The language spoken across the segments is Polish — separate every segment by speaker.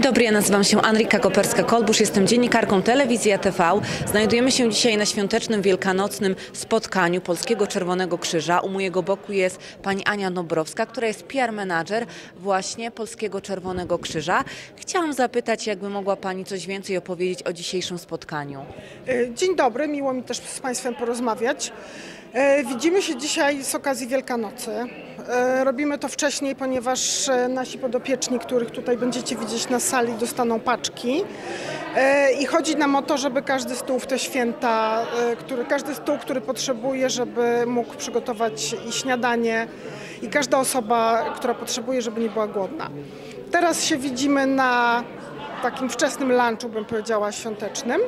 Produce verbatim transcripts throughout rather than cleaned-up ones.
Speaker 1: dobry, ja nazywam się Anrika Koperska-Kolbusz, jestem dziennikarką telewizji A T V. Znajdujemy się dzisiaj na świątecznym, wielkanocnym spotkaniu Polskiego Czerwonego Krzyża. U mojego boku jest pani Ania Nobrowska, która jest P R manager właśnie Polskiego Czerwonego Krzyża. Chciałam zapytać, jakby mogła pani coś więcej opowiedzieć o dzisiejszym spotkaniu.
Speaker 2: Dzień dobry, miło mi też z państwem porozmawiać. Widzimy się dzisiaj z okazji Wielkanocy. Robimy to wcześniej, ponieważ nasi podopieczni, których tutaj będziecie widzieć na sali, dostaną paczki. I chodzi nam o to, żeby każdy stół w te święta, który, każdy stół, który potrzebuje, żeby mógł przygotować i śniadanie, i każda osoba, która potrzebuje, żeby nie była głodna. Teraz się widzimy na takim wczesnym lunchu, bym powiedziała, świątecznym.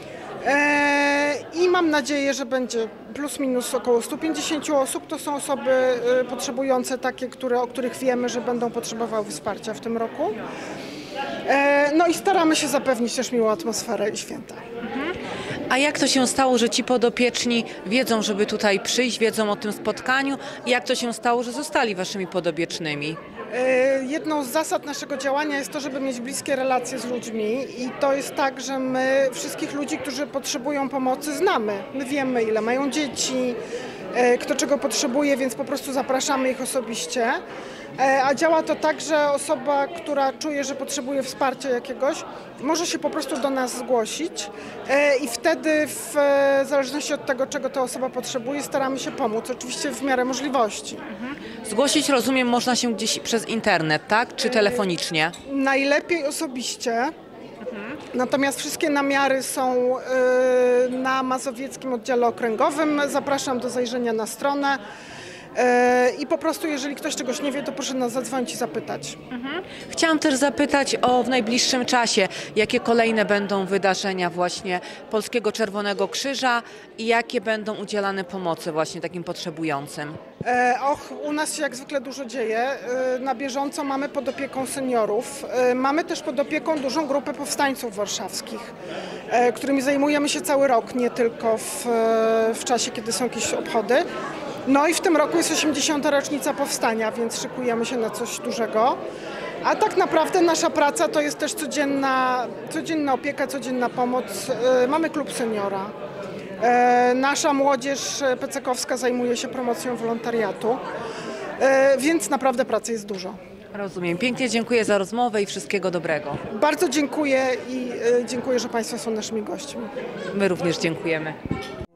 Speaker 2: I mam nadzieję, że będzie plus minus około stu pięćdziesięciu osób. To są osoby potrzebujące takie, które, o których wiemy, że będą potrzebowały wsparcia w tym roku. No i staramy się zapewnić też miłą atmosferę i święta.
Speaker 1: A jak to się stało, że ci podopieczni wiedzą, żeby tutaj przyjść, wiedzą o tym spotkaniu? I jak to się stało, że zostali waszymi podopiecznymi?
Speaker 2: Jedną z zasad naszego działania jest to, żeby mieć bliskie relacje z ludźmi, i to jest tak, że my wszystkich ludzi, którzy potrzebują pomocy, znamy. My wiemy, ile mają dzieci, kto czego potrzebuje, więc po prostu zapraszamy ich osobiście. A działa to tak, że osoba, która czuje, że potrzebuje wsparcia jakiegoś, może się po prostu do nas zgłosić i wtedy w zależności od tego, czego ta osoba potrzebuje, staramy się pomóc, oczywiście w miarę możliwości.
Speaker 1: Zgłosić, rozumiem, można się gdzieś przez internet, tak? Czy telefonicznie?
Speaker 2: Najlepiej osobiście. Natomiast wszystkie namiary są na mazowieckim oddziale okręgowym. Zapraszam do zajrzenia na stronę. I po prostu, jeżeli ktoś czegoś nie wie, to proszę nas zadzwonić i zapytać.
Speaker 1: Mhm. Chciałam też zapytać o w najbliższym czasie, jakie kolejne będą wydarzenia właśnie Polskiego Czerwonego Krzyża i jakie będą udzielane pomocy właśnie takim potrzebującym.
Speaker 2: E, och, u nas się jak zwykle dużo dzieje. E, na bieżąco mamy pod opieką seniorów. E, mamy też pod opieką dużą grupę powstańców warszawskich, e, którymi zajmujemy się cały rok, nie tylko w, w czasie, kiedy są jakieś obchody. No i w tym roku jest osiemdziesiąta rocznica powstania, więc szykujemy się na coś dużego. A tak naprawdę nasza praca to jest też codzienna, codzienna opieka, codzienna pomoc. Mamy klub seniora. Nasza młodzież pecekowska zajmuje się promocją wolontariatu, więc naprawdę pracy jest dużo.
Speaker 1: Rozumiem. Pięknie dziękuję za rozmowę i wszystkiego dobrego.
Speaker 2: Bardzo dziękuję i dziękuję, że państwo są naszymi gośćmi.
Speaker 1: My również dziękujemy.